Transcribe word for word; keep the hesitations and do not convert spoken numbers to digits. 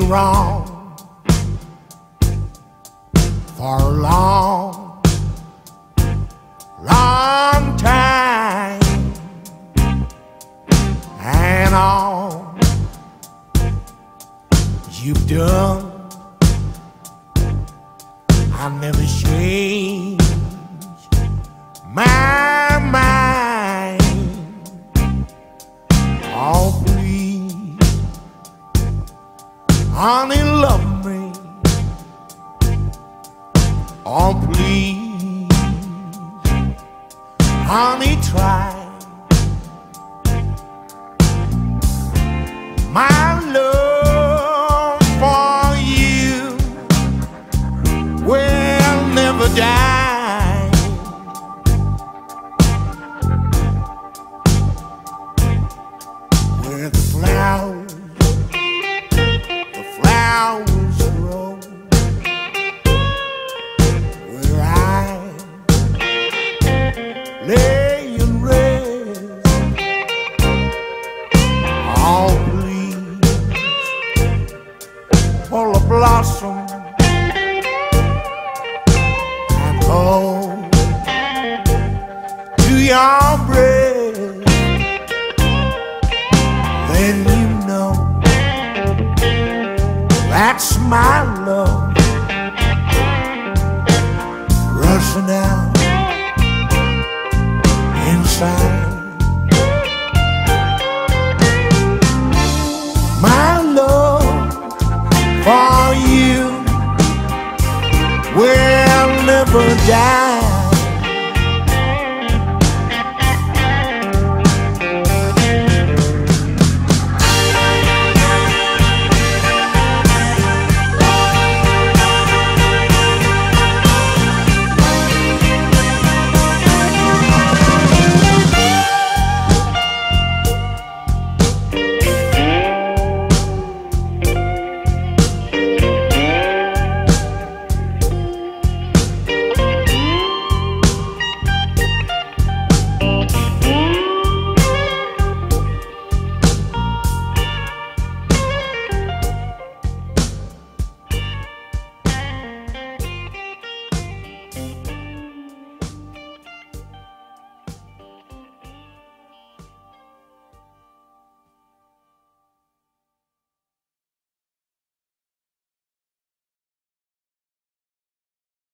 wrong for a long, long time, and all you've done, I'll never change my mind. Oh, please, honey, love me. Oh, please, honey, try. My love for you will never die. Where the flowers, the flowers grow, where I lay and rest. Oh, full of blossom and hold to your breast, then you know that's my love rushing out inside. My love for you will never die.